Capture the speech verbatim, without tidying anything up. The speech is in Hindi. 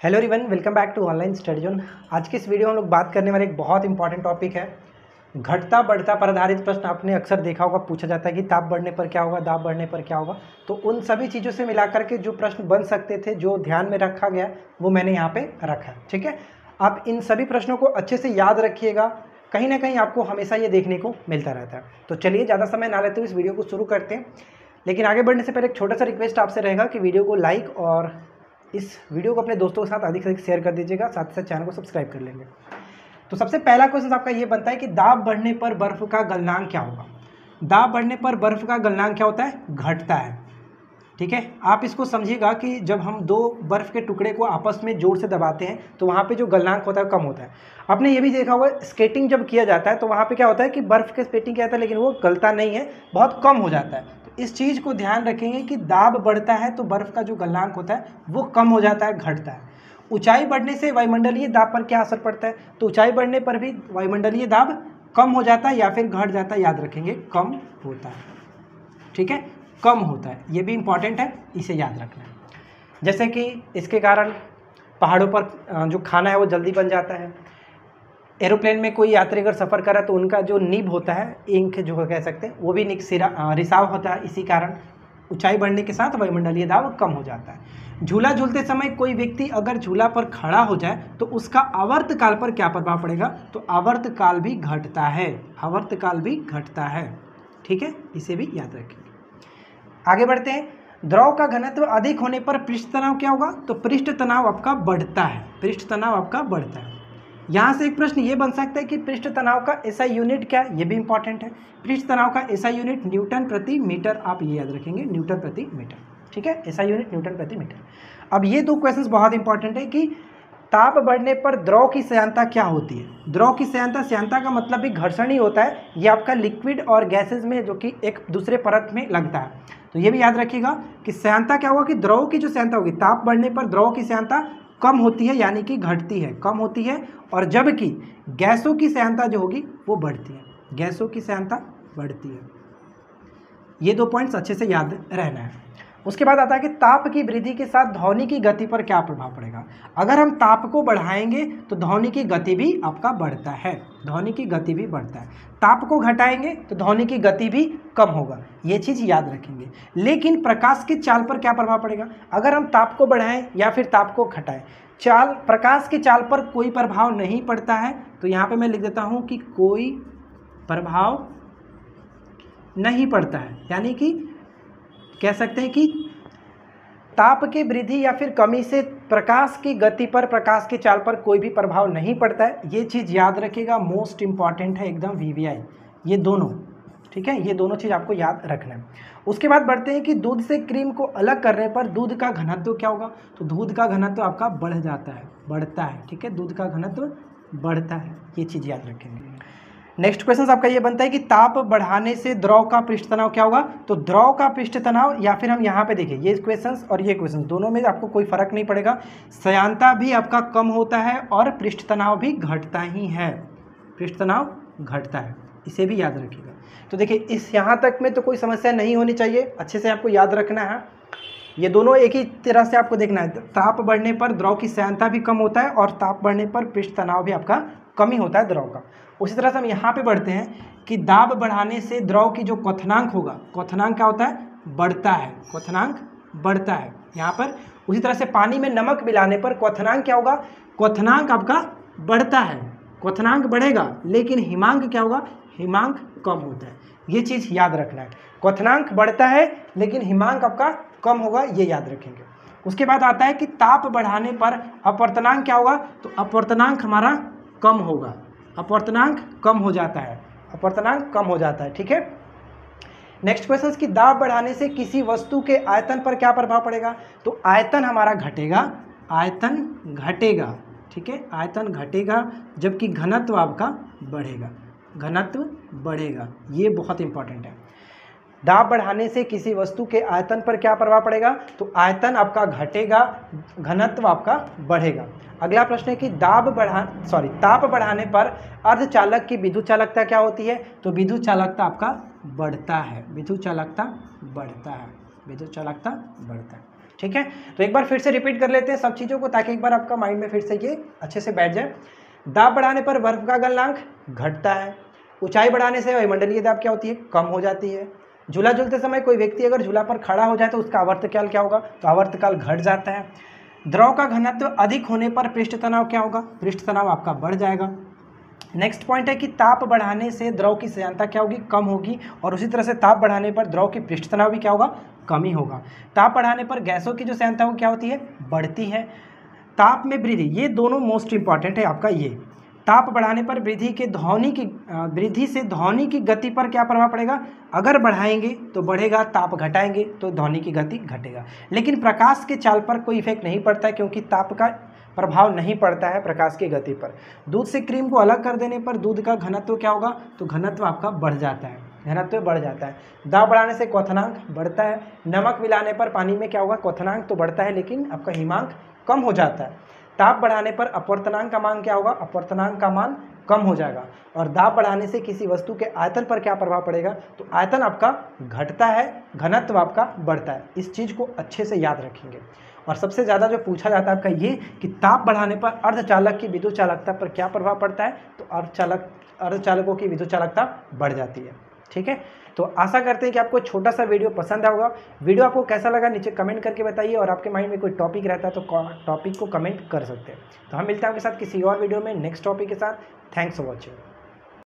Hello everyone, welcome back to online study zone. आज की इस वीडियो में हम लोग बात करने वाले एक बहुत इंपॉर्टेंट टॉपिक है घटता बढ़ता पर आधारित प्रश्न। आपने अक्सर देखा होगा, पूछा जाता है कि ताप बढ़ने पर क्या होगा, दाब बढ़ने पर क्या होगा। तो उन सभी चीज़ों से मिलाकर के जो प्रश्न बन सकते थे, जो ध्यान में रखा गया, वो मैंने यहाँ पे रखा है। ठीक है, आप इन सभी प्रश्नों को अच्छे से याद रखिएगा, कहीं ना कहीं आपको हमेशा ये देखने को मिलता रहता है। तो चलिए ज़्यादा समय ना लेते हुए इस वीडियो को शुरू करते हैं। लेकिन आगे बढ़ने से पहले एक छोटा सा रिक्वेस्ट आपसे रहेगा कि वीडियो को लाइक और इस वीडियो को अपने दोस्तों के साथ अधिक से अधिक शेयर कर दीजिएगा, साथ ही साथ चैनल को सब्सक्राइब कर लेंगे। तो सबसे पहला क्वेश्चन आपका ये बनता है कि दाब बढ़ने पर बर्फ का गलनांक क्या होगा। दाब बढ़ने पर बर्फ का गलनांक क्या होता है? घटता है। ठीक है, आप इसको समझिएगा कि जब हम दो बर्फ के टुकड़े को आपस में जोर से दबाते हैं तो वहाँ पे जो गलनांक होता है कम होता है। आपने ये भी देखा होगा, स्केटिंग जब किया जाता है तो वहाँ पे क्या होता है कि बर्फ के स्केटिंग किया जाता है, लेकिन वो गलता नहीं है, बहुत कम हो जाता है। इस चीज़ को ध्यान रखेंगे कि दाब बढ़ता है तो बर्फ़ का जो गलनांक होता है वो कम हो जाता है, घटता है। ऊंचाई बढ़ने से वायुमंडलीय दाब पर क्या असर पड़ता है? तो ऊंचाई बढ़ने पर भी वायुमंडलीय दाब कम हो जाता है या फिर घट जाता है। याद रखेंगे, कम होता है। ठीक है, कम होता है, ये भी इंपॉर्टेंट है, इसे याद रखना है। जैसे कि इसके कारण पहाड़ों पर जो खाना है वो जल्दी बन जाता है। एरोप्लेन में कोई यात्री अगर सफ़र करे तो उनका जो नीब होता है, इंक जो कह सकते हैं, वो भी रिसाव होता है। इसी कारण ऊंचाई बढ़ने के साथ वायुमंडलीय दाब कम हो जाता है। झूला झूलते समय कोई व्यक्ति अगर झूला पर खड़ा हो जाए तो उसका आवर्त काल पर क्या प्रभाव पड़ेगा? तो आवर्त काल भी घटता है, आवर्त काल भी घटता है। ठीक है, इसे भी याद रखेंगे। आगे बढ़ते हैं। द्रव का घनत्व अधिक होने पर पृष्ठ तनाव क्या होगा? तो पृष्ठ तनाव आपका बढ़ता है, पृष्ठ तनाव आपका बढ़ता है। यहाँ से एक प्रश्न ये बन सकता है कि पृष्ठ तनाव का एसआई यूनिट क्या है? ये भी इंपॉर्टेंट है। पृष्ठ तनाव का एसआई यूनिट न्यूटन प्रति मीटर, आप ये याद रखेंगे, न्यूटन प्रति मीटर। ठीक है, एसआई यूनिट न्यूटन प्रति मीटर। अब ये दो क्वेश्चंस बहुत इंपॉर्टेंट है कि ताप बढ़ने पर द्रव की श्यानता क्या होती है। द्रव की श्यानता, श्यानता का मतलब भी घर्षण ही होता है। ये आपका लिक्विड और गैसेज में जो कि एक दूसरे परत में लगता है। तो ये भी याद रखिएगा कि श्यानता क्या होगा कि द्रव की जो श्यानता होगी, ताप बढ़ने पर द्रव की श्यानता कम होती है, यानी कि घटती है, कम होती है। और जबकि गैसों की श्यानता जो होगी वो बढ़ती है, गैसों की श्यानता बढ़ती है। ये दो पॉइंट्स अच्छे से याद रहना है। उसके बाद आता है कि ताप की वृद्धि के साथ ध्वनि की गति पर क्या प्रभाव पड़ेगा। अगर हम ताप को बढ़ाएंगे तो ध्वनि की गति भी आपका बढ़ता है, ध्वनि की गति भी बढ़ता है। ताप को घटाएंगे तो ध्वनि की गति भी कम होगा, ये चीज़ याद रखेंगे। लेकिन प्रकाश की चाल पर क्या प्रभाव पड़ेगा? अगर हम ताप को बढ़ाएं या फिर ताप को घटाएं, चाल, प्रकाश की चाल पर कोई प्रभाव नहीं पड़ता है। तो यहाँ पे मैं लिख देता हूँ कि कोई प्रभाव नहीं पड़ता है, यानी कि कह सकते हैं कि ताप की वृद्धि या फिर कमी से प्रकाश की गति पर, प्रकाश की चाल पर कोई भी प्रभाव नहीं पड़ता है। ये चीज़ याद रखिएगा, मोस्ट इंपॉर्टेंट है एकदम, वीवीआई, ये दोनों। ठीक है, ये दोनों चीज़ आपको याद रखना है। उसके बाद बढ़ते हैं कि दूध से क्रीम को अलग करने पर दूध का घनत्व क्या होगा। तो दूध का घनत्व आपका बढ़ जाता है, बढ़ता है। ठीक है, दूध का घनत्व बढ़ता है, ये चीज़ याद रखेंगे। नेक्स्ट क्वेश्चन आपका ये बनता है कि ताप बढ़ाने से द्रव का पृष्ठ तनाव क्या होगा। तो द्रव का पृष्ठ तनाव, या फिर हम यहाँ पे देखिए, ये क्वेश्चंस और ये क्वेश्चंस दोनों में आपको कोई फर्क नहीं पड़ेगा। श्यानता भी आपका कम होता है और पृष्ठ तनाव भी घटता ही है, पृष्ठ तनाव घटता है, इसे भी याद रखिएगा। तो देखिए, इस यहाँ तक में तो कोई समस्या नहीं होनी चाहिए, अच्छे से आपको याद रखना है। ये दोनों एक ही तरह से आपको देखना है। ताप बढ़ने पर द्रव की श्यानता भी कम होता है और ताप बढ़ने पर पृष्ठ तनाव भी आपका कम ही होता है द्रव का। उसी तरह से हम यहाँ पे बढ़ते हैं कि दाब बढ़ाने से द्रव की जो क्वथनांक होगा, क्वथनांक क्या होता है? बढ़ता है, क्वथनांक बढ़ता है यहाँ पर। उसी तरह से पानी में नमक मिलाने पर क्वथनांक क्या होगा? क्वथनांक आपका बढ़ता है, क्वथनांक बढ़ेगा, लेकिन हिमांक क्या होगा? हिमांक कम होता है। ये चीज़ याद रखना है, क्वथनांक बढ़ता है लेकिन हिमांक आपका कम होगा, ये याद रखेंगे। उसके बाद आता है कि ताप बढ़ाने पर अपवर्तनांक क्या होगा। तो अपवर्तनांक हमारा कम होगा, अपवर्तनांक कम हो जाता है, अपवर्तनांक कम हो जाता है। ठीक है, नेक्स्ट क्वेश्चन कि दाब बढ़ाने से किसी वस्तु के आयतन पर क्या प्रभाव पड़ेगा। तो आयतन हमारा घटेगा, आयतन घटेगा। ठीक है, आयतन घटेगा, जबकि घनत्व आपका बढ़ेगा, घनत्व बढ़ेगा, ये बहुत इंपॉर्टेंट है। दाब बढ़ाने से किसी वस्तु के आयतन पर क्या प्रभाव पड़ेगा। तो आयतन आपका घटेगा, घनत्व आपका बढ़ेगा। अगला प्रश्न है कि दाब बढ़ा सॉरी ताप बढ़ाने पर अर्धचालक की विद्युत चालकता क्या होती है। तो विद्युत चालकता आपका बढ़ता है, विद्युत चालकता बढ़ता है, विद्युत चालकता बढ़ता है। ठीक है, तो एक बार फिर से रिपीट कर लेते हैं सब चीज़ों को ताकि एक बार आपका माइंड में फिर से ये अच्छे से बैठ जाए। दाब बढ़ाने पर बर्फ का गलनांक घटता है। ऊंचाई बढ़ाने से वायुमंडलीय दाब क्या होती है, कम हो जाती है। झूला झूलते समय कोई व्यक्ति अगर झूला पर खड़ा हो जाए तो उसका आवर्तकाल क्या होगा, तो आवर्तकाल घट जाता है। द्रव का घनत्व अधिक होने पर पृष्ठ तनाव क्या होगा, पृष्ठ तनाव आपका बढ़ जाएगा। नेक्स्ट पॉइंट है कि ताप बढ़ाने से द्रव की श्यानता क्या होगी, कम होगी, और उसी तरह से ताप बढ़ाने पर द्रव की पृष्ठ तनाव भी क्या होगा, कम ही होगा। ताप बढ़ाने पर गैसों की जो श्यानता वो क्या होती है, बढ़ती है। ताप में वृद्धि, ये दोनों मोस्ट इंपॉर्टेंट है आपका। ये ताप बढ़ाने पर वृद्धि के ध्वनि की वृद्धि से ध्वनि की गति पर क्या प्रभाव पड़ेगा, अगर बढ़ाएंगे तो बढ़ेगा, ताप घटाएंगे तो ध्वनि की गति घटेगा। लेकिन प्रकाश के चाल पर कोई इफेक्ट नहीं पड़ता है क्योंकि ताप का प्रभाव नहीं पड़ता है प्रकाश की गति पर। दूध से क्रीम को अलग कर देने पर दूध का घनत्व क्या होगा, तो घनत्व आपका बढ़ जाता है, घनत्व बढ़ जाता है। दाब बढ़ाने से क्वथनांक बढ़ता है। नमक मिलाने पर पानी में क्या होगा, क्वथनांक तो बढ़ता है लेकिन आपका हिमांक कम हो जाता है। ताप बढ़ाने पर अपवर्तनांक का मान क्या होगा, अपवर्तनांक का मान कम हो जाएगा। और दाब बढ़ाने से किसी वस्तु के आयतन पर क्या प्रभाव पड़ेगा, तो आयतन आपका घटता है, घनत्व आपका बढ़ता है। इस चीज़ को अच्छे से याद रखेंगे। और सबसे ज़्यादा जो पूछा जाता है आपका ये कि ताप बढ़ाने पर अर्धचालक की विद्युत चालकता पर क्या प्रभाव पड़ता है, तो अर्धचालक अर्धचालकों की विद्युत चालकता बढ़ जाती है। ठीक है, तो आशा करते हैं कि आपको छोटा सा वीडियो पसंद आया होगा। वीडियो आपको कैसा लगा नीचे कमेंट करके बताइए, और आपके माइंड में कोई टॉपिक रहता है तो टॉपिक को कमेंट कर सकते हैं। तो हम मिलते हैं आपके साथ किसी और वीडियो में नेक्स्ट टॉपिक के साथ। Thanks for watching.